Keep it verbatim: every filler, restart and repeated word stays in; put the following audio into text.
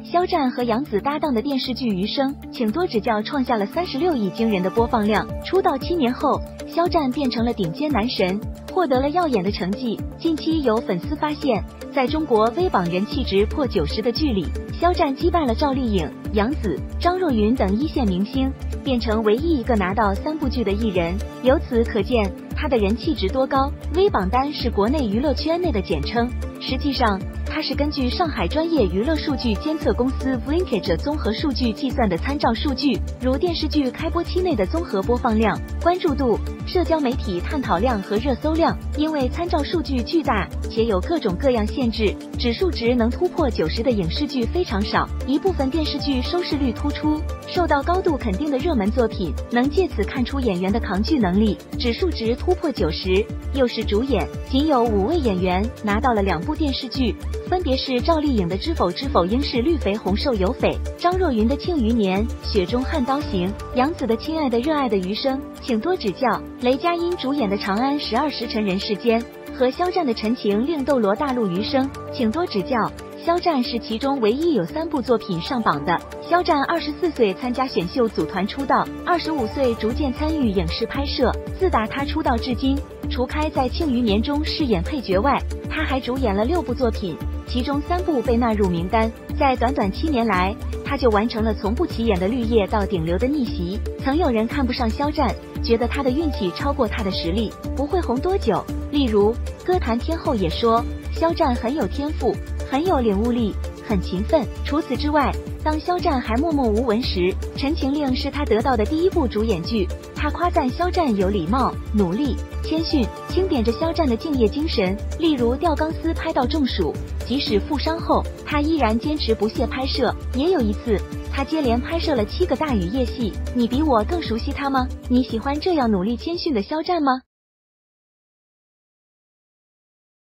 肖战和杨紫搭档的电视剧《余生，请多指教》创下了三十六亿惊人的播放量。出道七年后，肖战变成了顶尖男神，获得了耀眼的成绩。近期有粉丝发现，在中国微榜人气值破九十的剧里，肖战击败了赵丽颖、杨紫、张若昀等一线明星，变成唯一一个拿到三部剧的艺人。由此可见，他的人气值多高。微榜单是国内娱乐圈内的简称，实际上它是根据上海专业娱乐数据监测公司 Linkage 综合数据计算的参照数据，如电视剧开播期内的综合播放量、关注度、社交媒体探讨量和热搜量。因为参照数据巨大且有各种各样限制，指数值能突破九十的影视剧非常少。一部分电视剧收视率突出，受到高度肯定的热门作品，能借此看出演员的扛剧能力。指数值突破九十，又是主演，仅有五位演员拿到了两部电视剧，分别是赵丽颖的《知否知否应是绿肥红瘦有匪》，张若昀的《庆余年》《雪中悍刀行》，杨紫的《亲爱的热爱的余生，请多指教》，雷佳音主演的《长安十二时辰人世间》和肖战的《陈情令斗罗大陆余生，请多指教》。肖战是其中唯一有三部作品上榜的。肖战二十四岁参加选秀组团出道，二十五岁逐渐参与影视拍摄。自打他出道至今，除开在《庆余年》中饰演配角外，他还主演了六部作品，其中三部被纳入名单。在短短七年来，他就完成了从不起眼的绿叶到顶流的逆袭。曾有人看不上肖战，觉得他的运气超过他的实力，不会红多久。例如，歌坛天后也说，肖战很有天赋，很有领悟力，很勤奋。除此之外，当肖战还默默无闻时，《陈情令》是他得到的第一部主演剧。他夸赞肖战有礼貌、努力、谦逊，钦点着肖战的敬业精神。例如吊钢丝拍到中暑，即使负伤后，他依然坚持不懈拍摄。也有一次，他接连拍摄了七个大雨夜戏。你比我更熟悉他吗？你喜欢这样努力谦逊的肖战吗？